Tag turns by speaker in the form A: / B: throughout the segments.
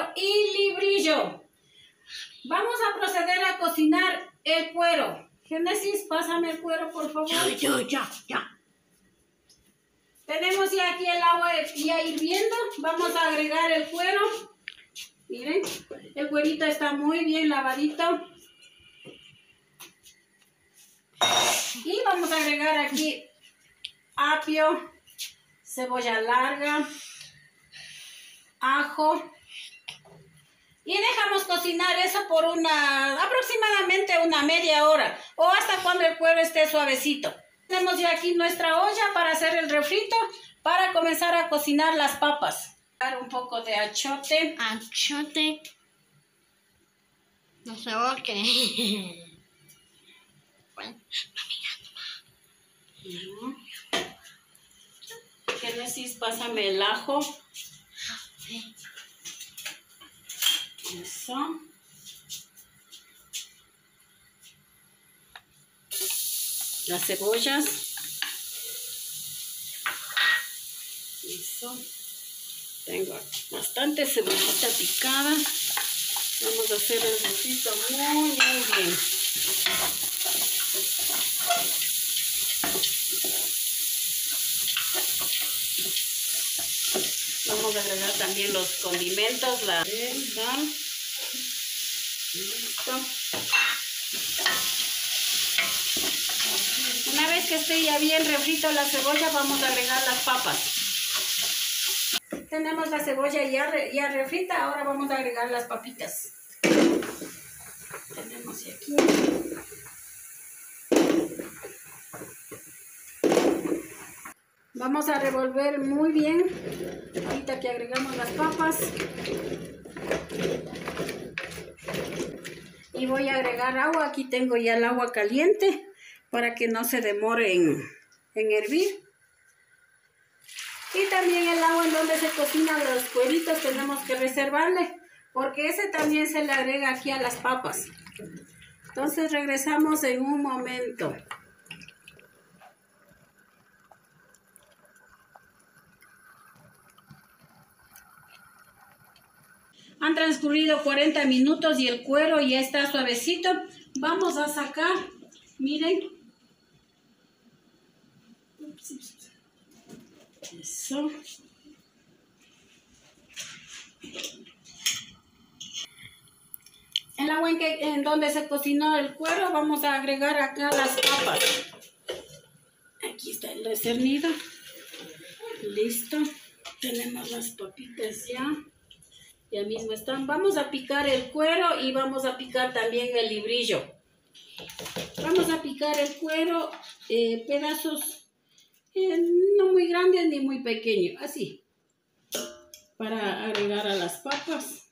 A: y librillo. Vamos a proceder a cocinar el cuero. Génesis, pásame el cuero, por favor.
B: Ya.
A: Tenemos ya aquí el agua ya hirviendo. Vamos a agregar el cuero. Miren, el cuerito está muy bien lavadito. Y vamos a agregar aquí apio, cebolla larga, ajo. Y dejamos cocinar eso por aproximadamente una media hora o hasta cuando el cuero esté suavecito. Tenemos ya aquí nuestra olla para hacer el refrito, para comenzar a cocinar las papas. Un poco de achote.
B: Achote. No sé qué. Bueno,
A: Génesis, pásame el ajo. Eso. Las cebollas. Eso. Tengo bastante cebollita picada. Vamos a hacer el refrito muy bien. Vamos a agregar también los condimentos, la sal. Listo. Una vez que esté ya bien refrito la cebolla, vamos a agregar las papas. Tenemos la cebolla ya refrita, ahora vamos a agregar las papitas. Tenemos aquí. Vamos a revolver muy bien. Ahorita que agregamos las papas. Y voy a agregar agua. Aquí tengo ya el agua caliente para que no se demore en hervir. Y también el agua en donde se cocinan los cueritos tenemos que reservarle, porque ese también se le agrega aquí a las papas. Entonces regresamos en un momento. Han transcurrido 40 minutos y el cuero ya está suavecito. Vamos a sacar, miren. Eso. El agua en donde se cocinó el cuero, vamos a agregar acá las papas. Aquí está el discernido. Listo. Tenemos las papitas ya. Ya mismo están. Vamos a picar el cuero y vamos a picar también el librillo. Vamos a picar el cuero pedazos no muy grandes ni muy pequeños. Así. Para agregar a las papas.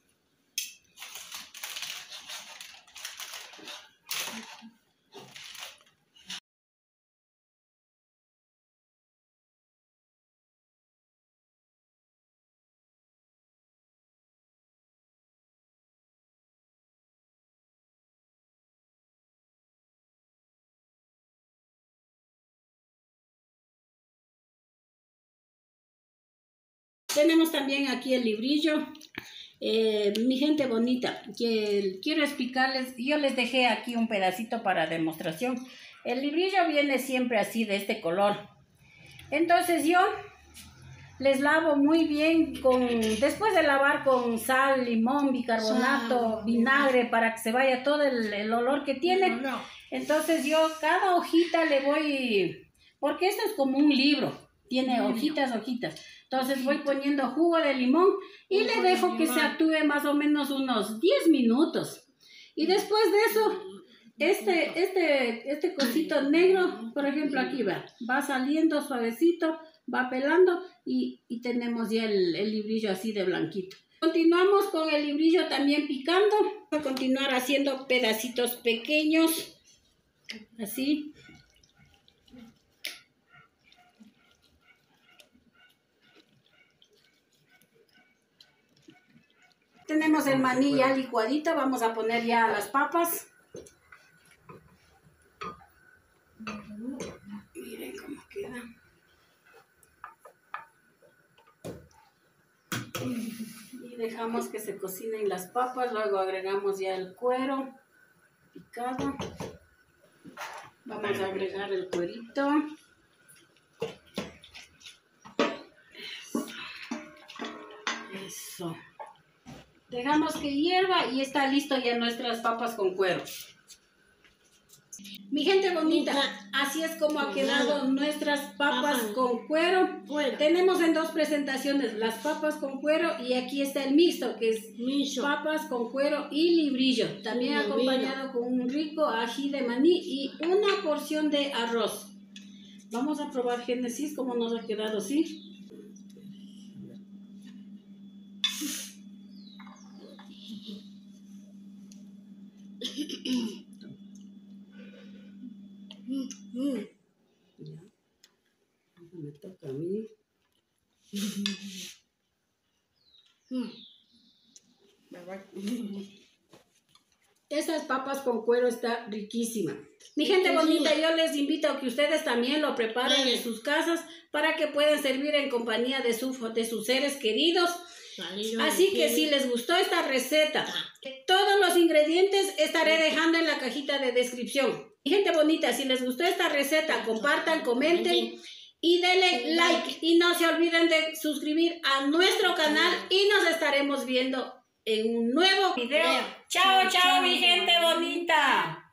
A: Tenemos también aquí el librillo. Mi gente bonita, que quiero explicarles, yo les dejé aquí un pedacito para demostración. El librillo viene siempre así de este color. Entonces yo les lavo muy bien después de lavar con sal, limón, bicarbonato, vinagre, para que se vaya todo el olor que tiene. Entonces yo cada hojita le voy, porque esto es como un libro. Tiene hojitas. Entonces voy poniendo jugo de limón y le dejo que se actúe más o menos unos 10 minutos. Y después de eso, este cosito negro, por ejemplo aquí va saliendo suavecito, va pelando y tenemos ya el librillo así de blanquito. Continuamos con el librillo también picando. Voy a continuar haciendo pedacitos pequeños, así. Tenemos el maní ya licuadito, vamos a poner ya las papas. Miren cómo queda. dejamos que se cocinen las papas, luego agregamos ya el cuero picado. Vamos a agregar el cuerito. Eso. Dejamos que hierva y está listo ya nuestras papas con cuero. Mi gente bonita, así es como ha quedado nuestras papas con cuero. Tenemos en dos presentaciones las papas con cuero y aquí está el mixto, que es papas con cuero y librillo. También acompañado con un rico ají de maní y una porción de arroz. Vamos a probar, Génesis, cómo nos ha quedado, ¿sí? Ya. Me toca a mí. Estas papas con cuero está riquísima. Mi gente bonita, yo les invito a que ustedes también lo preparen en sus casas para que puedan servir en compañía de sus seres queridos. Así que si les gustó esta receta, todos los ingredientes estaré dejando en la cajita de descripción. Mi gente bonita, si les gustó esta receta, compartan, comenten y denle like. Y no se olviden de suscribir a nuestro canal y nos estaremos viendo en un nuevo video. Chao, chao, mi gente bonita.